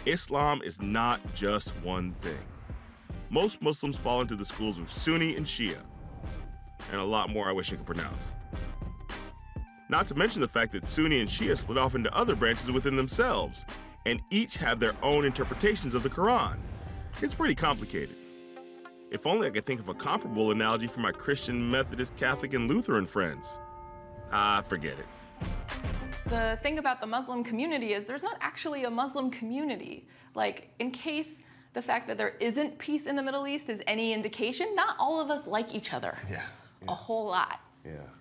Islam is not just one thing. Most Muslims fall into the schools of Sunni and Shia, and a lot more I wish I could pronounce. Not to mention the fact that Sunni and Shia split off into other branches within themselves, and each have their own interpretations of the Quran. It's pretty complicated. If only I could think of a comparable analogy for my Christian, Methodist, Catholic, and Lutheran friends. Forget it. The thing about the Muslim community is there's not actually a Muslim community. Like, in case the fact that there isn't peace in the Middle East is any indication, not all of us like each other. Yeah. A whole lot. Yeah.